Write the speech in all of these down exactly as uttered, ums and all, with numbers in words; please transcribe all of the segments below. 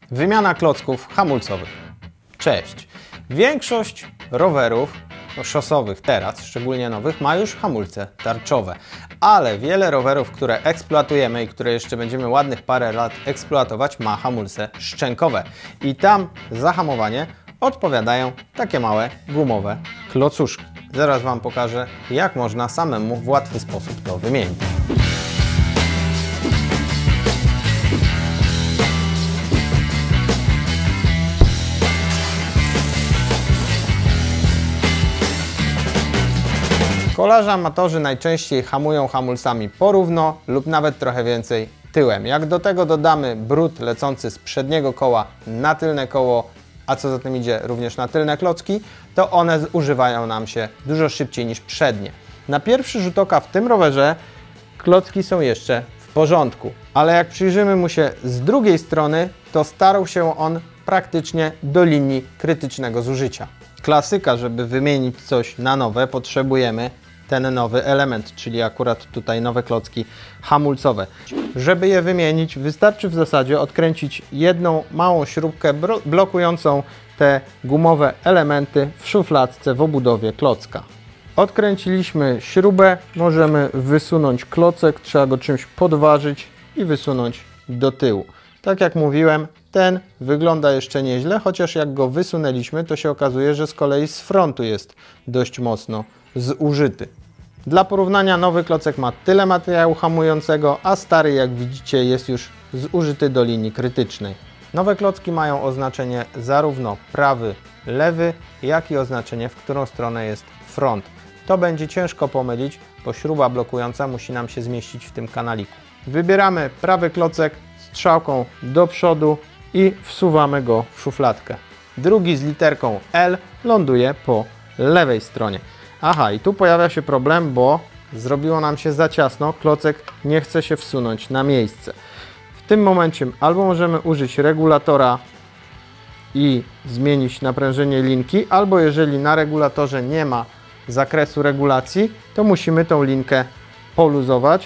Wymiana klocków hamulcowych. Cześć! Większość rowerów no, szosowych teraz, szczególnie nowych, ma już hamulce tarczowe. Ale wiele rowerów, które eksploatujemy i które jeszcze będziemy ładnych parę lat eksploatować, ma hamulce szczękowe. I tam za hamowanie odpowiadają takie małe gumowe klocuszki. Zaraz Wam pokażę, jak można samemu w łatwy sposób to wymienić. Kolarze amatorzy najczęściej hamują hamulcami porówno lub nawet trochę więcej tyłem. Jak do tego dodamy brud lecący z przedniego koła na tylne koło, a co za tym idzie również na tylne klocki, to one zużywają nam się dużo szybciej niż przednie. Na pierwszy rzut oka w tym rowerze klocki są jeszcze w porządku, ale jak przyjrzymy mu się z drugiej strony, to starał się on praktycznie do linii krytycznego zużycia. Klasyka, żeby wymienić coś na nowe, potrzebujemy ten nowy element, czyli akurat tutaj nowe klocki hamulcowe. Żeby je wymienić, wystarczy w zasadzie odkręcić jedną małą śrubkę blokującą te gumowe elementy w szufladce w obudowie klocka. Odkręciliśmy śrubę, możemy wysunąć klocek, trzeba go czymś podważyć i wysunąć do tyłu. Tak jak mówiłem, ten wygląda jeszcze nieźle, chociaż jak go wysunęliśmy, to się okazuje, że z kolei z frontu jest dość mocno zużyty. Dla porównania nowy klocek ma tyle materiału hamującego, a stary, jak widzicie, jest już zużyty do linii krytycznej. Nowe klocki mają oznaczenie zarówno prawy, lewy, jak i oznaczenie, w którą stronę jest front. To będzie ciężko pomylić, bo śruba blokująca musi nam się zmieścić w tym kanaliku. Wybieramy prawy klocek strzałką do przodu i wsuwamy go w szufladkę. Drugi z literką L ląduje po lewej stronie. Aha, i tu pojawia się problem, bo zrobiło nam się za ciasno, klocek nie chce się wsunąć na miejsce. W tym momencie albo możemy użyć regulatora i zmienić naprężenie linki, albo jeżeli na regulatorze nie ma zakresu regulacji, to musimy tą linkę poluzować.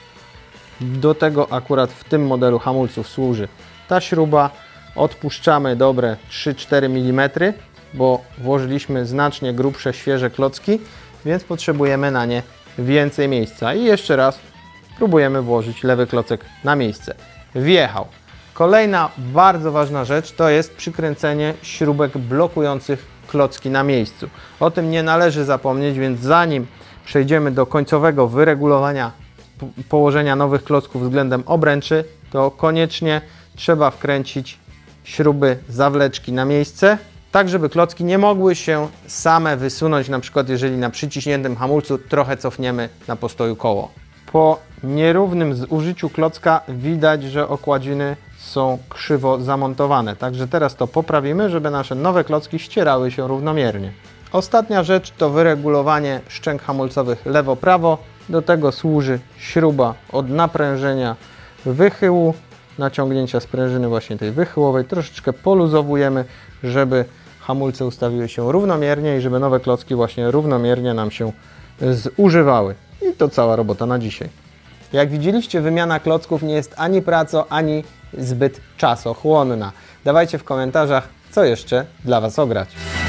Do tego akurat w tym modelu hamulców służy ta śruba. Odpuszczamy dobre trzy cztery milimetry, bo włożyliśmy znacznie grubsze, świeże klocki, więc potrzebujemy na nie więcej miejsca. I jeszcze raz próbujemy włożyć lewy klocek na miejsce. Wjechał. Kolejna bardzo ważna rzecz to jest przykręcenie śrubek blokujących klocki na miejscu. O tym nie należy zapomnieć, więc zanim przejdziemy do końcowego wyregulowania położenia nowych klocków względem obręczy, to koniecznie trzeba wkręcić śruby zawleczki na miejsce, tak żeby klocki nie mogły się same wysunąć, na przykład jeżeli na przyciśniętym hamulcu trochę cofniemy na postoju koło. Po nierównym zużyciu klocka widać, że okładziny są krzywo zamontowane, także teraz to poprawimy, żeby nasze nowe klocki ścierały się równomiernie. Ostatnia rzecz to wyregulowanie szczęk hamulcowych lewo-prawo. Do tego służy śruba od naprężenia wychyłu, naciągnięcia sprężyny właśnie tej wychyłowej. Troszeczkę poluzowujemy, żeby hamulce ustawiły się równomiernie i żeby nowe klocki właśnie równomiernie nam się zużywały. I to cała robota na dzisiaj. Jak widzieliście, wymiana klocków nie jest ani praco, ani zbyt czasochłonna. Dawajcie w komentarzach, co jeszcze dla Was ograć.